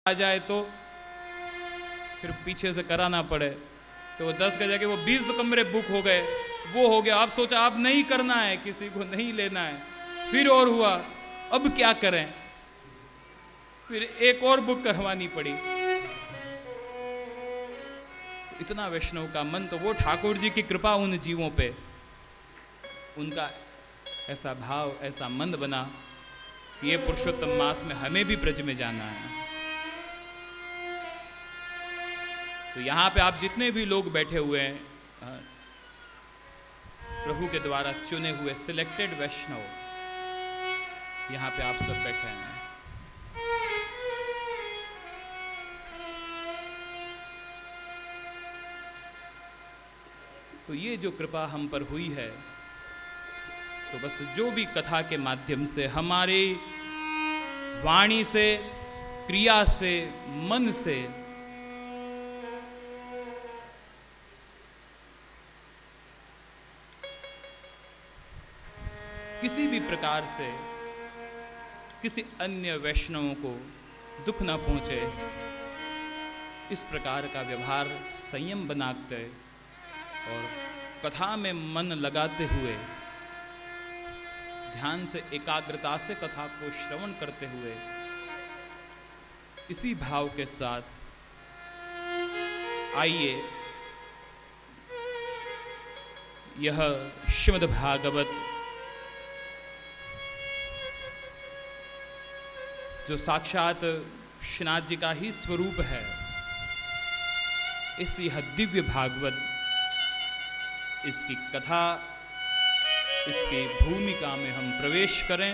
आ जाए तो फिर पीछे से कराना पड़े, तो वो 10 का जाके वो 20 कमरे बुक हो गए, वो हो गया। आप सोचा आप नहीं करना है, किसी को नहीं लेना है, फिर और हुआ, अब क्या करें, फिर एक और बुक करवानी पड़ी। इतना वैष्णव का मन, तो वो ठाकुर जी की कृपा उन जीवों पे, उनका ऐसा भाव, ऐसा मन बना कि ये पुरुषोत्तम मास में हमें भी ब्रज में जाना है। तो यहाँ पे आप जितने भी लोग बैठे हुए हैं, प्रभु के द्वारा चुने हुए सिलेक्टेड वैष्णव, यहाँ पे आप सब बैठे हैं। तो ये जो कृपा हम पर हुई है, तो बस जो भी कथा के माध्यम से, हमारी वाणी से, क्रिया से, मन से किसी भी प्रकार से किसी अन्य वैष्णवों को दुख न पहुंचे, इस प्रकार का व्यवहार संयम बनाते और कथा में मन लगाते हुए, ध्यान से, एकाग्रता से कथा को श्रवण करते हुए, इसी भाव के साथ आइए यह श्रीमद् भागवत, जो साक्षात श्रीनाथ जी का ही स्वरूप है, इस यह दिव्य भागवत, इसकी कथा, इसकी भूमिका में हम प्रवेश करें।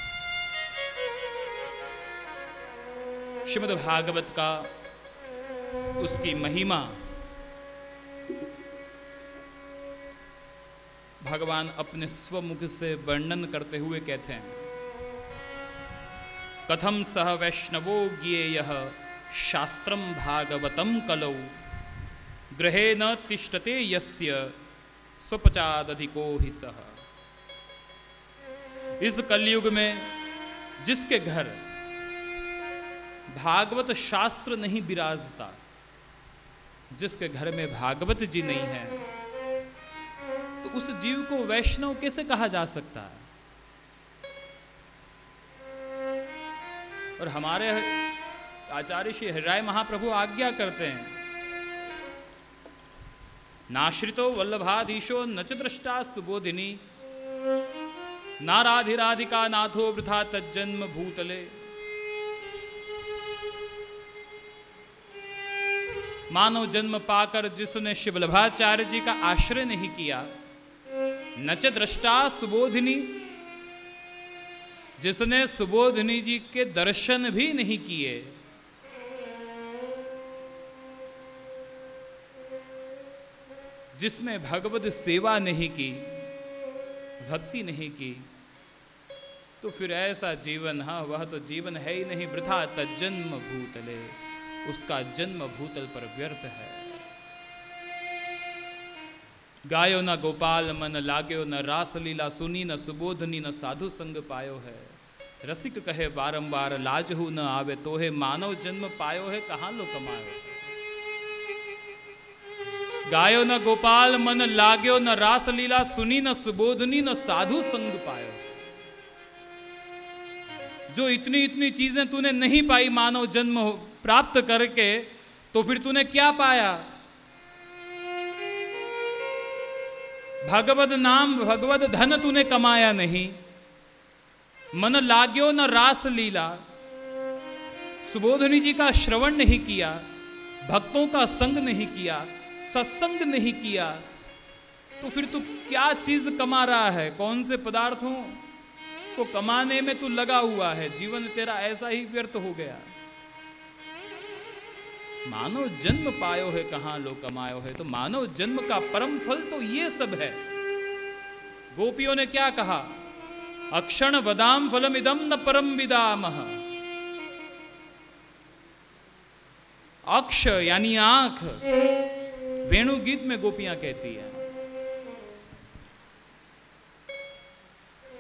श्रीमद् भागवत का, उसकी महिमा भगवान अपने स्वमुख से वर्णन करते हुए कहते हैं, कथम सह वैष्णवो ज्ञेयः शास्त्रम भागवतम कलौ गृहे न तिष्ठते यस्य स्वपचादधिको हि सह। इस कलयुग में जिसके घर भागवत शास्त्र नहीं विराजता, जिसके घर में भागवत जी नहीं है, तो उस जीव को वैष्णव कैसे कहा जा सकता है। और हमारे आचार्य श्री हरिराय महाप्रभु आज्ञा करते हैं, नाश्रितो वल्लभाधीशो न च दृष्टा सुबोधिनी, नाराधिराधिका नाथो वृथा तज्जन्म भूतले। मानव जन्म पाकर जिसने शिव वल्लभाचार्य जी का आश्रय नहीं किया, न च दृष्टा सुबोधिनी, जिसने सुबोधिनी जी के दर्शन भी नहीं किए, जिसमें भगवत सेवा नहीं की, भक्ति नहीं की, तो फिर ऐसा जीवन, हाँ वह तो जीवन है ही नहीं, वृथा तज्जन्म भूतले, उसका जन्म भूतल पर व्यर्थ है। गायो न गोपाल मन लाग्यो, न रास लीला सुनी, न सुबोधनी, न साधु संग पायो है। रसिक कहे बारंबार लाजहु न आवे, तोहे मानव जन्म पायो है, कहाँ लो कमायो। गायो न गोपाल मन लाग्यो, न रास लीला सुनी, न सुबोधनी, न साधु संग पायो। जो इतनी इतनी चीजें तूने नहीं पाई मानव जन्म प्राप्त करके, तो फिर तूने क्या पाया। भगवत नाम, भगवत धन तूने कमाया नहीं, मन लाग्यो न रास लीला, सुबोधनी जी का श्रवण नहीं किया, भक्तों का संग नहीं किया, सत्संग नहीं किया, तो फिर तू क्या चीज कमा रहा है, कौन से पदार्थों को कमाने में तू लगा हुआ है। जीवन तेरा ऐसा ही व्यर्थ हो गया। मानव जन्म पायो है, कहाँ लो कमायो है। तो मानव जन्म का परम फल तो ये सब है। गोपियों ने क्या कहा, अक्षण वदाम फलम इदम न परम विदामह। अक्ष यानी आंख, वेणु गीत में गोपियां कहती है।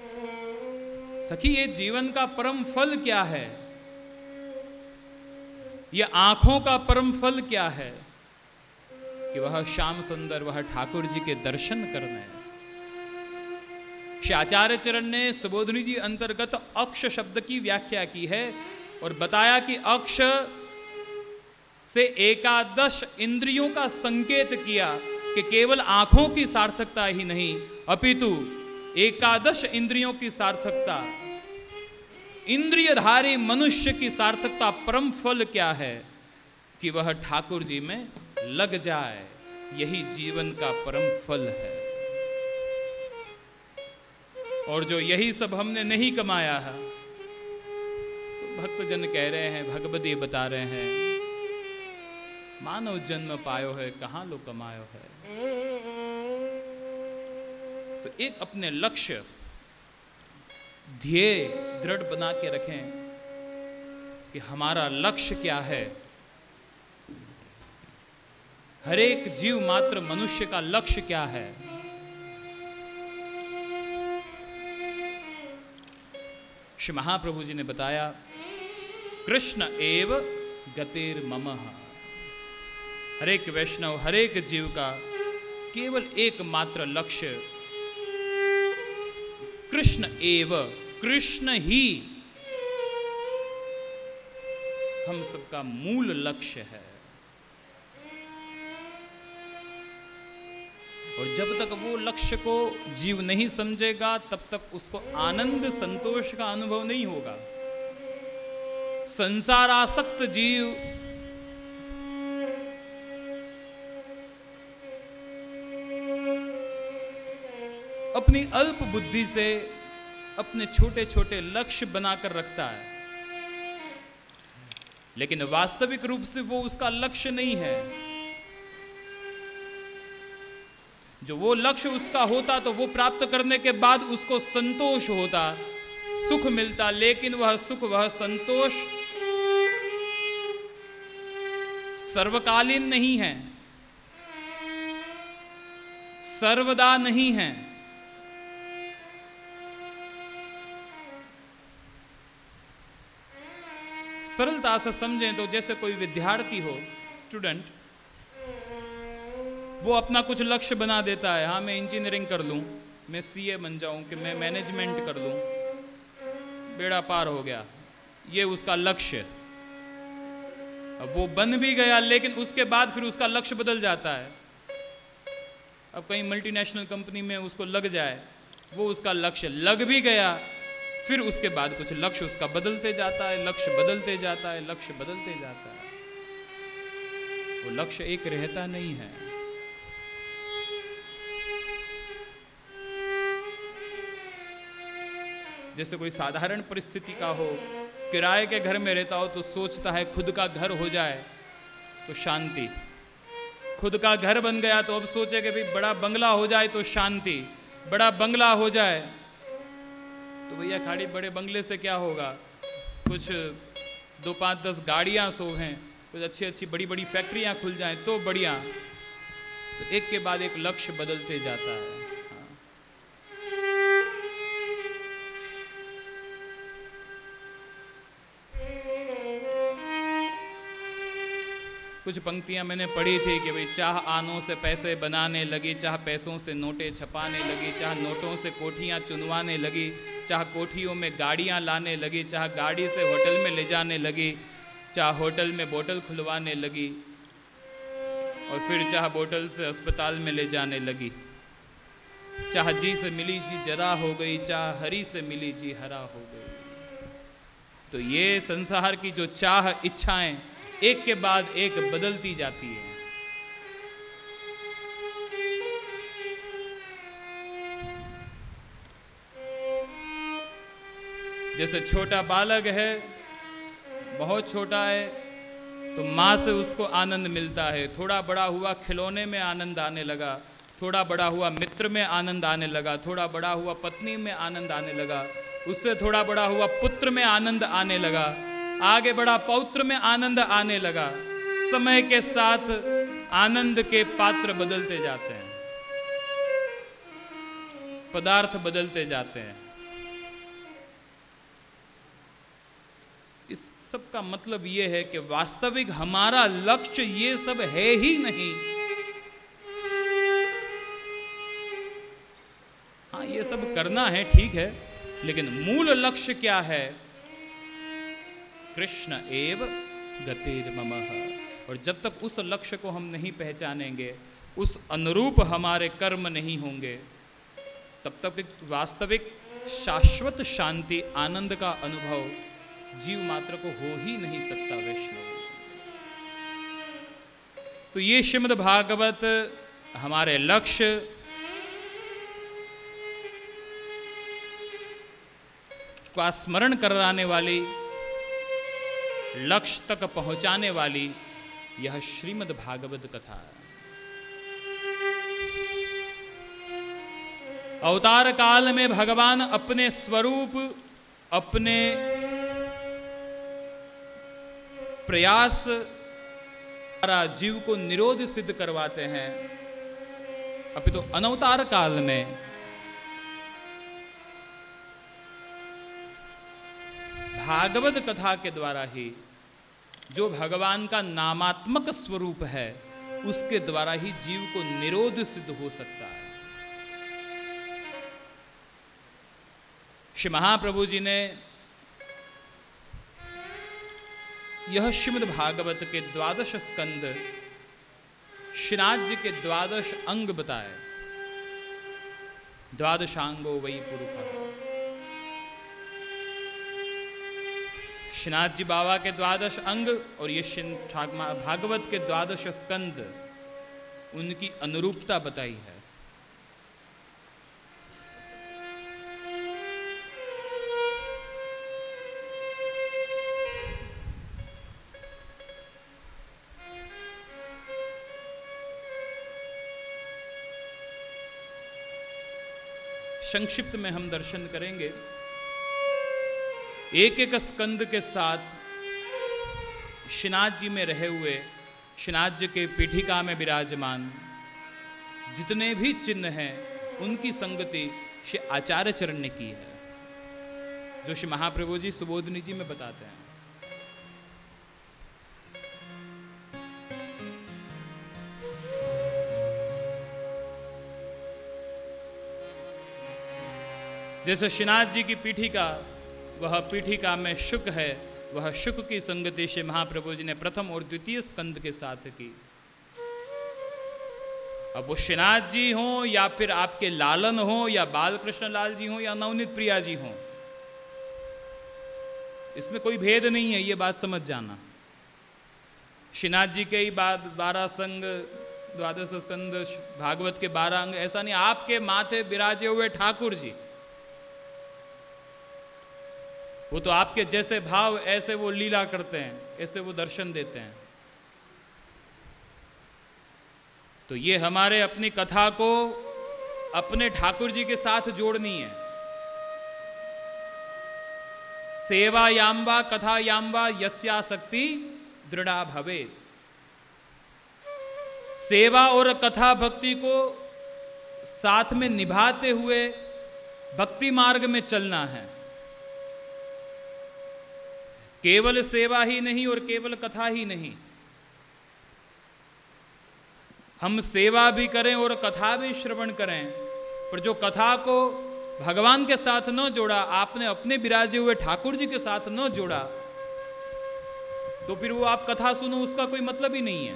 सखी, ये जीवन का परम फल क्या है। ये आंखों का परम फल क्या है कि वह श्याम सुंदर, वह ठाकुर जी के दर्शन करना है। श्री आचार्य चरण ने सुबोधनी जी अंतर्गत अक्ष शब्द की व्याख्या की है और बताया कि अक्ष से एकादश इंद्रियों का संकेत किया कि केवल आंखों की सार्थकता ही नहीं अपितु एकादश इंद्रियों की सार्थकता, इंद्रियधारी मनुष्य की सार्थकता, परम फल क्या है कि वह ठाकुर जी में लग जाए। यही जीवन का परम फल है। और जो यही सब हमने नहीं कमाया है, तो भक्तजन कह रहे हैं, भगवती बता रहे हैं, मानव जन्म पायो है कहाँ लो कमायो है। तो एक अपने लक्ष्य ध्येय दृढ़ बना के रखें कि हमारा लक्ष्य क्या है। हर एक जीव मात्र मनुष्य का लक्ष्य क्या है। श्री महाप्रभु जी ने बताया, कृष्ण एव गतिर ममः। हर एक वैष्णव, हर एक जीव का केवल एकमात्र लक्ष्य कृष्ण एव, कृष्ण ही हम सबका मूल लक्ष्य है। और जब तक वो लक्ष्य को जीव नहीं समझेगा तब तक उसको आनंद संतोष का अनुभव नहीं होगा। संसारासक्त जीव अपनी अल्प बुद्धि से अपने छोटे छोटे लक्ष्य बनाकर रखता है, लेकिन वास्तविक रूप से वो उसका लक्ष्य नहीं है। जो वो लक्ष्य उसका होता तो वो प्राप्त करने के बाद उसको संतोष होता, सुख मिलता, लेकिन वह सुख, वह संतोष सर्वकालीन नहीं है, सर्वदा नहीं है। सरलता से समझें तो जैसे कोई विद्यार्थी हो, स्टूडेंट, वो अपना कुछ लक्ष्य बना देता है। हाँ, मैं इंजीनियरिंग कर लूँ, मैं सीए बन जाऊँ, कि मैं मैनेजमेंट कर लूँ, बेड़ा पार हो गया, ये उसका लक्ष्य। अब वो बन भी गया, लेकिन उसके बाद फिर उसका लक्ष्य बदल जाता है। अब कहीं मल्टीनेशनल कंपनी में उसको लग जाए, वो उसका लक्ष्य लग भी गया, फिर उसके बाद कुछ लक्ष्य उसका बदलते जाता है, लक्ष्य बदलते जाता है, लक्ष्य बदलते जाता है। वो लक्ष्य एक रहता नहीं है। जैसे कोई साधारण परिस्थिति का हो, किराए के घर में रहता हो तो सोचता है खुद का घर हो जाए तो शांति, खुद का घर बन गया तो अब सोचे कि भाई बड़ा बंगला हो जाए तो शांति, बड़ा बंगला हो जाए तो भैया खाली बड़े बंगले से क्या होगा, कुछ 2, 5, 10 गाड़ियाँ शोभें, कुछ अच्छी अच्छी बड़ी बड़ी फैक्ट्रियाँ खुल जाएं तो बढ़िया। तो एक के बाद एक लक्ष्य बदलते जाता है। कुछ पंक्तियां मैंने पढ़ी थी कि भाई चाह आनों से पैसे बनाने लगी, चाह पैसों से नोटें छपाने लगी, चाह नोटों से कोठियां चुनवाने लगी, चाह कोठियों में गाड़ियां लाने लगी, चाह गाड़ी से होटल में ले जाने लगी, चाह होटल में बोतल खुलवाने लगी, और फिर चाह बोतल से अस्पताल में ले जाने लगी। चाह जी से मिली जी जरा हो गई, चाह हरी से मिली जी हरा हो गई। तो ये संसार की जो चाह, इच्छाएं एक के बाद एक बदलती जाती है। जैसे छोटा बालक है, बहुत छोटा है, तो माँ से उसको आनंद मिलता है। थोड़ा बड़ा हुआ खिलौने में आनंद आने लगा, थोड़ा बड़ा हुआ मित्र में आनंद आने लगा, थोड़ा बड़ा हुआ पत्नी में आनंद आने लगा, उससे थोड़ा बड़ा हुआ पुत्र में आनंद आने लगा, आगे बढ़ा पौत्र में आनंद आने लगा। समय के साथ आनंद के पात्र बदलते जाते हैं, पदार्थ बदलते जाते हैं। इस सब का मतलब ये है कि वास्तविक हमारा लक्ष्य ये सब है ही नहीं। हाँ, ये सब करना है, ठीक है, लेकिन मूल लक्ष्य क्या है? कृष्ण एव गतिर्ममः। और जब तक उस लक्ष्य को हम नहीं पहचानेंगे, उस अनुरूप हमारे कर्म नहीं होंगे, तब तक एक वास्तविक शाश्वत शांति, आनंद का अनुभव जीव मात्र को हो ही नहीं सकता वैष्णव। तो ये श्रीमद् भागवत हमारे लक्ष्य का स्मरण कराने वाली, लक्ष्य तक पहुंचाने वाली यह श्रीमद् भागवत कथा है। अवतार काल में भगवान अपने स्वरूप, अपने प्रयास द्वारा जीव को निरोध सिद्ध करवाते हैं। अभी तो अनवतार काल में भागवत कथा के द्वारा ही जो भगवान का नामात्मक स्वरूप है, उसके द्वारा ही जीव को निरोध सिद्ध हो सकता है। श्री महाप्रभु जी ने यह श्रीमद् भागवत के 12 स्कंद, श्रीनाथ जी के 12 अंग बताए। 12 वै पुरुषः। श्रीनाथ जी बाबा के 12 अंग और ये भागवत के 12 स्कंद, उनकी अनुरूपता बताई है। संक्षिप्त में हम दर्शन करेंगे। एक एक स्कंद के साथ श्रीनाथ जी में रहे हुए, श्रीनाथ जी के पीठिका में विराजमान जितने भी चिन्ह हैं, उनकी संगति श्री आचार्य चरण ने की है, जो श्री महाप्रभु जी सुबोधनी जी में बताते हैं। जैसे श्रीनाथ जी की पीठिका, वह पीठिका में शुक है, वह शुक की संगति श्री महाप्रभु जी ने प्रथम और द्वितीय स्कंद के साथ की। अब वो श्रीनाथ जी हों या फिर आपके लालन हो, या बाल कृष्ण लाल जी हों, या नवनीत प्रिया जी हों, इसमें कोई भेद नहीं है, ये बात समझ जाना। श्रीनाथ जी के ही 12 संग, 12 स्कंद, भागवत के 12 अंग, ऐसा नहीं आपके माथे विराजे हुए ठाकुर जी, वो तो आपके जैसे भाव ऐसे वो लीला करते हैं, ऐसे वो दर्शन देते हैं। तो ये हमारे अपनी कथा को अपने ठाकुर जी के साथ जोड़नी है। सेवा याम्बा कथा याम्बा यस्यासक्ति दृढ़ा भवे। सेवा और कथा भक्ति को साथ में निभाते हुए भक्ति मार्ग में चलना है। केवल सेवा ही नहीं और केवल कथा ही नहीं, हम सेवा भी करें और कथा भी श्रवण करें, पर जो कथा को भगवान के साथ न जोड़ा, आपने अपने विराजे हुए ठाकुर जी के साथ न जोड़ा, तो फिर वो आप कथा सुनो, उसका कोई मतलब ही नहीं है।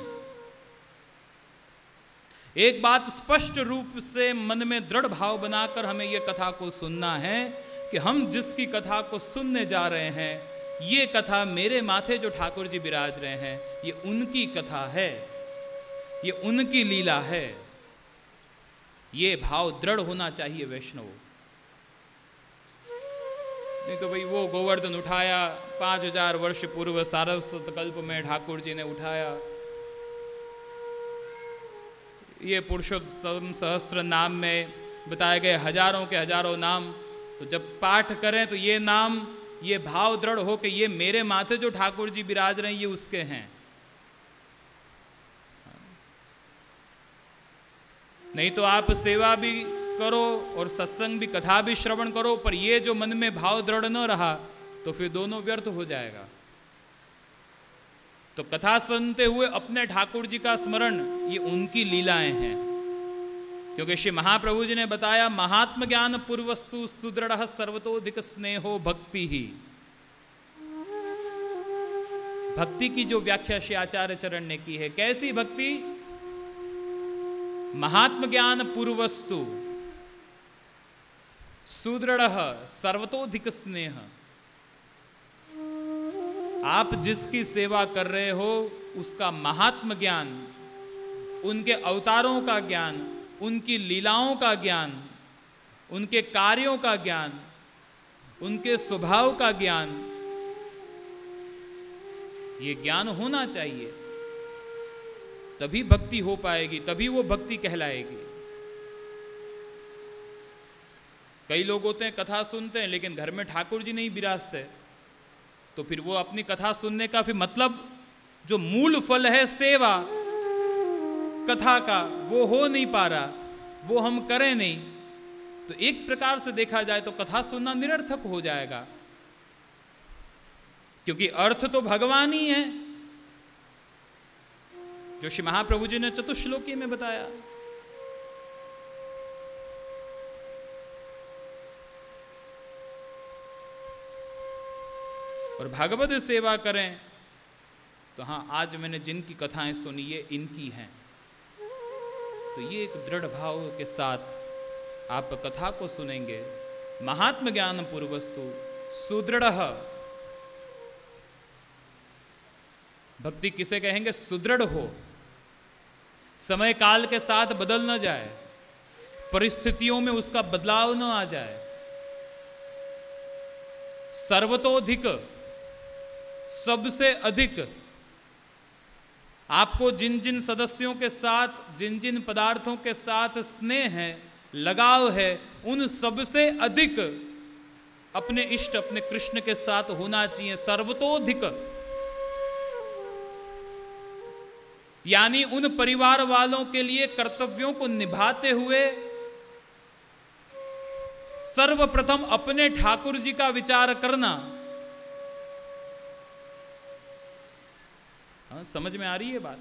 एक बात स्पष्ट रूप से मन में दृढ़ भाव बनाकर हमें यह कथा को सुनना है कि हम जिसकी कथा को सुनने जा रहे हैं, ये कथा मेरे माथे जो ठाकुर जी विराज रहे हैं, ये उनकी कथा है, ये उनकी लीला है। ये भाव दृढ़ होना चाहिए वैष्णव। नहीं तो भाई वो गोवर्धन उठाया 5000 वर्ष पूर्व सारस्वत कल्प में ठाकुर जी ने उठाया, ये पुरुषोत्तम सहस्त्र नाम में बताए गए हजारों के हजारों नाम, तो जब पाठ करें तो ये नाम, ये भाव दृढ़ हो कि ये मेरे माथे जो ठाकुर जी विराज रहे हैं, ये उसके हैं। नहीं तो आप सेवा भी करो और सत्संग भी, कथा भी श्रवण करो, पर ये जो मन में भाव दृढ़ न रहा तो फिर दोनों व्यर्थ हो जाएगा। तो कथा सुनते हुए अपने ठाकुर जी का स्मरण, ये उनकी लीलाएं हैं। क्योंकि श्री महाप्रभु जी ने बताया, महात्म ज्ञान पूर्वस्तु सुदृढ़ सर्वतोधिक स्नेहो भक्ति ही। भक्ति की जो व्याख्या श्री आचार्य चरण ने की है, कैसी भक्ति? महात्म ज्ञान पूर्वस्तु सुदृढ़ सर्वतोधिक स्नेह। आप जिसकी सेवा कर रहे हो उसका महात्म ज्ञान, उनके अवतारों का ज्ञान, उनकी लीलाओं का ज्ञान, उनके कार्यों का ज्ञान, उनके स्वभाव का ज्ञान, ये ज्ञान होना चाहिए, तभी भक्ति हो पाएगी, तभी वो भक्ति कहलाएगी। कई लोग होते हैं कथा सुनते हैं लेकिन घर में ठाकुर जी नहीं विराजते, तो फिर वो अपनी कथा सुनने का फिर मतलब, जो मूल फल है सेवा कथा का, वो हो नहीं पा रहा, वो हम करें नहीं, तो एक प्रकार से देखा जाए तो कथा सुनना निरर्थक हो जाएगा, क्योंकि अर्थ तो भगवान ही है, जो श्री महाप्रभु जी ने चतुश्लोकी में बताया। और भागवत सेवा करें तो हाँ, आज मैंने जिनकी कथाएं सुनी ये इनकी हैं, तो ये एक दृढ़ भाव के साथ आप कथा को सुनेंगे। महात्म ज्ञान पूर्वस्तु सुदृढ़, भक्ति किसे कहेंगे? सुदृढ़ हो, समय काल के साथ बदल न जाए, परिस्थितियों में उसका बदलाव न आ जाए, सर्वतोधिक, सबसे अधिक, आपको जिन जिन सदस्यों के साथ, जिन जिन पदार्थों के साथ स्नेह है, लगाव है, उन सबसे अधिक अपने इष्ट, अपने कृष्ण के साथ होना चाहिए, सर्वतोधिक। यानी उन परिवार वालों के लिए कर्तव्यों को निभाते हुए सर्वप्रथम अपने ठाकुर जी का विचार करना। समझ में आ रही है बात?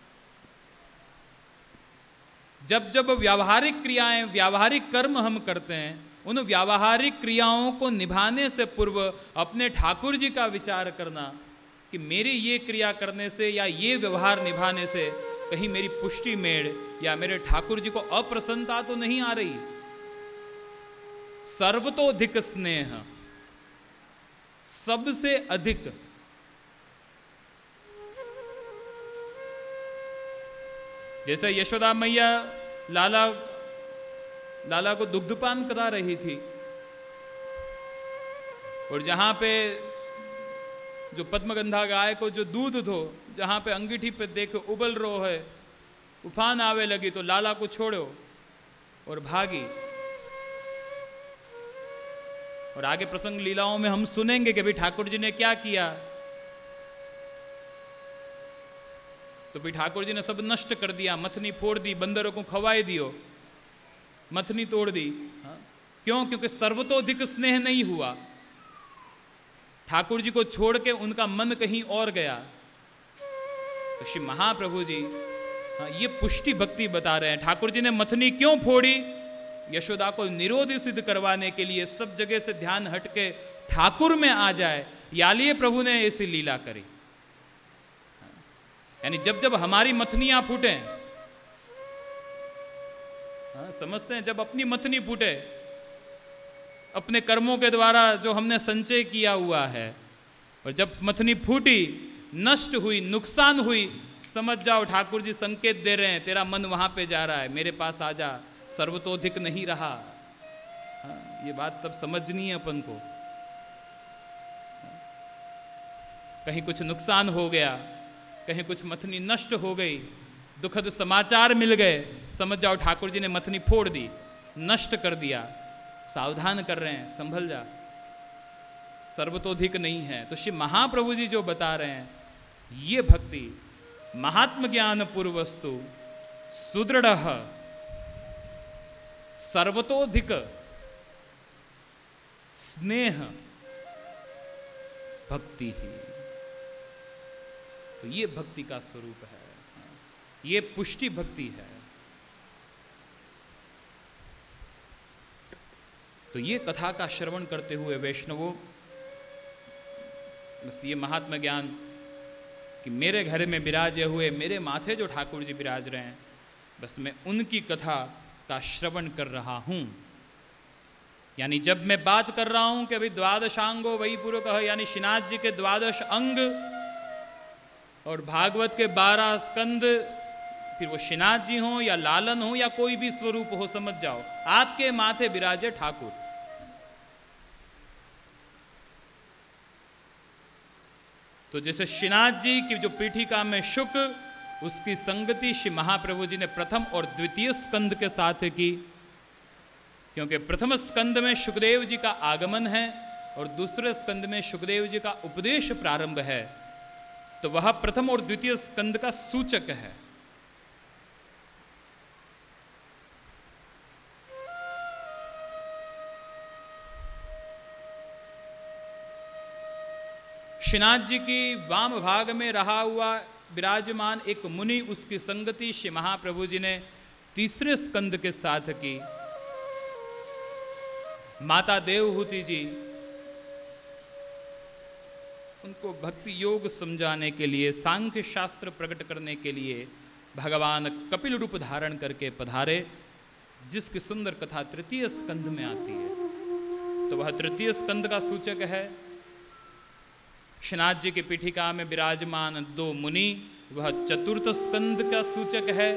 जब जब व्यावहारिक क्रियाएं, व्यावहारिक कर्म हम करते हैं, उन व्यावहारिक क्रियाओं को निभाने से पूर्व अपने ठाकुर जी का विचार करना कि मेरी ये क्रिया करने से या ये व्यवहार निभाने से कहीं मेरी पुष्टि मेड़ या मेरे ठाकुर जी को अप्रसन्नता तो नहीं आ रही। सर्वतोधिक स्नेह, सबसे अधिक। जैसे यशोदा मैया लाला को दुग्धपान करा रही थी, और जहां पे जो पद्मगंधा गाय को जो दूध दो, जहां पे अंगीठी पे देख उबल रो है, उफान आवे लगी, तो लाला को छोड़ो और भागी। और आगे प्रसंग लीलाओं में हम सुनेंगे कि भाई ठाकुर जी ने क्या किया। तो भाई ठाकुर जी ने सब नष्ट कर दिया, मथनी फोड़ दी, बंदरों को खवाए दियो, मथनी तोड़ दी। क्यों? क्योंकि सर्वतोधिक स्नेह नहीं हुआ, ठाकुर जी को छोड़ के उनका मन कहीं और गया। तो श्री महाप्रभु जी ये पुष्टि भक्ति बता रहे हैं। ठाकुर जी ने मथनी क्यों फोड़ी? यशोदा को निरोध सिद्ध करवाने के लिए, सब जगह से ध्यान हटके ठाकुर में आ जाए, या लिए प्रभु ने ऐसी लीला करी। यानी जब जब हमारी मथनियां फूटे, समझते हैं, जब अपनी मथनी फूटे, अपने कर्मों के द्वारा जो हमने संचय किया हुआ है, और जब मथनी फूटी, नष्ट हुई, नुकसान हुई, समझ जाओ ठाकुर जी संकेत दे रहे हैं, तेरा मन वहां पे जा रहा है, मेरे पास आ जा, सर्वतोधिक नहीं रहा। ये बात तब समझनी है अपन को। कहीं कुछ नुकसान हो गया, कहीं कुछ मथनी नष्ट हो गई, दुखद समाचार मिल गए, समझ जाओ ठाकुर जी ने मथनी फोड़ दी, नष्ट कर दिया, सावधान कर रहे हैं, संभल जा, सर्वतोधिक नहीं है। तो श्री महाप्रभु जी जो बता रहे हैं, ये भक्ति महात्म ज्ञान पूर्वस्तु सुदृढ़ सर्वतोधिक स्नेह भक्ति ही। तो ये भक्ति का स्वरूप है, ये पुष्टि भक्ति है। तो ये कथा का श्रवण करते हुए वैष्णवों, बस ये महात्मा ज्ञान कि मेरे घर में विराजे हुए, मेरे माथे जो ठाकुर जी विराज रहे हैं, बस मैं उनकी कथा का श्रवण कर रहा हूँ। यानी जब मैं बात कर रहा हूँ कि अभी द्वादशांगो वही पूर्व कह, यानी श्रीनाथ जी के 12 अंग और भागवत के 12 स्कंद, फिर वो श्रीनाथ जी हों या लालन हो या कोई भी स्वरूप हो, समझ जाओ आपके माथे विराजे ठाकुर। तो जैसे श्रीनाथ जी की जो पीठिका में शुक, उसकी संगति श्री महाप्रभु जी ने प्रथम और द्वितीय स्कंद के साथ की, क्योंकि प्रथम स्कंद में सुखदेव जी का आगमन है और दूसरे स्कंद में सुखदेव जी का उपदेश प्रारंभ है, तो वह प्रथम और द्वितीय स्कंद का सूचक है। श्रीनाथ जी की वाम भाग में रहा हुआ विराजमान एक मुनि, उसकी संगति श्री महाप्रभु जी ने तीसरे स्कंद के साथ की। माता देवहूति जी उनको भक्ति योग समझाने के लिए, सांख्य शास्त्र प्रकट करने के लिए भगवान कपिल रूप धारण करके पधारे, जिसकी सुंदर कथा तृतीय स्कंद में आती है। तो वह तृतीय स्कंद का सूचक है। श्रीनाथ जी की पीठिका में विराजमान 2 मुनि, वह चतुर्थ स्कंद का सूचक है।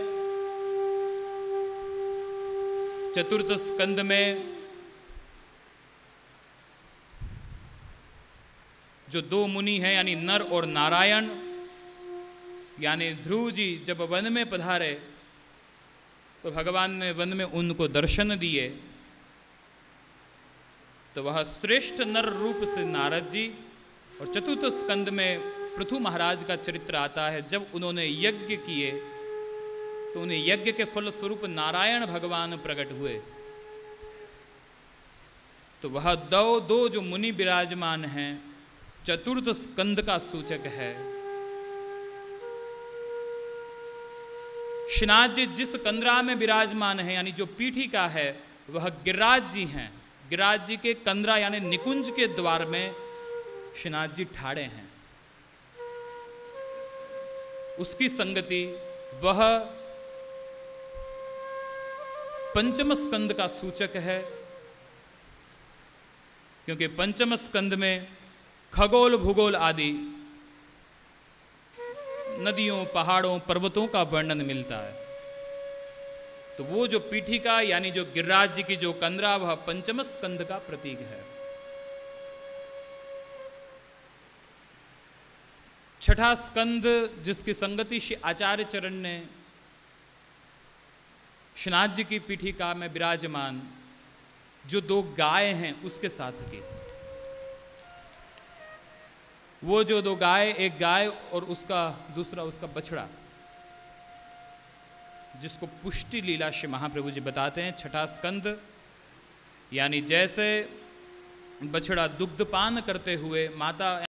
चतुर्थ स्कंद में जो 2 मुनि हैं, यानी नर और नारायण, यानी ध्रुव जी जब वन में पधारे तो भगवान ने वन में उनको दर्शन दिए। तो वह श्रेष्ठ नर रूप से नारद जी, और चतुर्थ स्कंद में पृथु महाराज का चरित्र आता है। जब उन्होंने यज्ञ किए तो उन्हें यज्ञ के फल स्वरूप नारायण भगवान प्रकट हुए। तो वह दो जो मुनि विराजमान हैं, चतुर्थ स्कंद का सूचक है। श्रीनाथ जी जिस कंदरा में विराजमान है, यानी जो पीठिका है, वह गिरिराज जी हैं। गिरिराज जी के कंदरा यानी निकुंज के द्वार में श्रीनाथ जी ठाड़े हैं। उसकी संगति वह पंचम स्कंद का सूचक है, क्योंकि पंचम स्कंद में खगोल भूगोल आदि नदियों, पहाड़ों, पर्वतों का वर्णन मिलता है। तो वो जो पीठिका यानी जो गिरिराज जी की जो कंदरा, वह पंचम स्कंद का प्रतीक है। छठा स्कंद जिसकी संगति श्री आचार्य चरण ने श्रीनाथ जी की पीठिका में विराजमान जो 2 गाय हैं उसके साथ की। वो जो 2 गाय, एक गाय और उसका दूसरा उसका बछड़ा, जिसको पुष्टि लीला श्री महाप्रभु जी बताते हैं। छठा स्कंद यानी जैसे बछड़ा दुग्धपान करते हुए माता